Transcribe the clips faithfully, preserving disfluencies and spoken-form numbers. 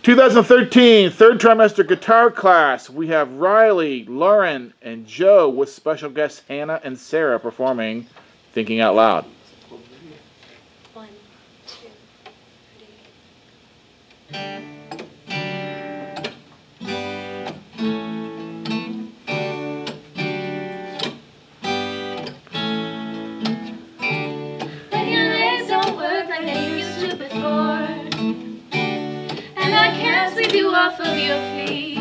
two thousand thirteen third trimester guitar class. We have Riley, Lauren, and Joe with special guests Hannah and Sarah performing Thinking Out Loud. One, two, three. When your legs don't work like they used to before, and I can't sweep you off of your feet,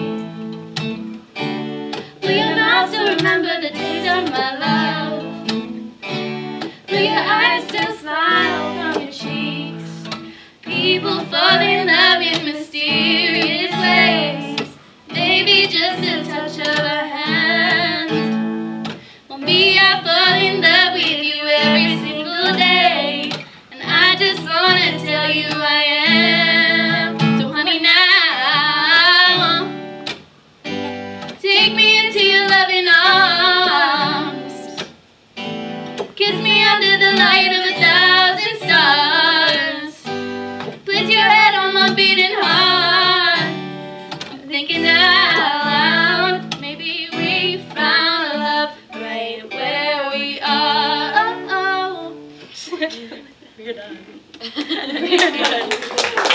will you not still remember the days of my love? Will your eyes still smile from your cheeks? People fall in love in mysterious ways. Maybe just a touch of a hand. Well, me, I fall in love with you every single day, and I just wanna tell you I am. So honey, now take me into your loving arms. Kiss me under the light of a thousand stars. Put your head on my beating heart. I'm thinking out loud. Maybe we found love right where we are. Oh, oh. We're done. We're done.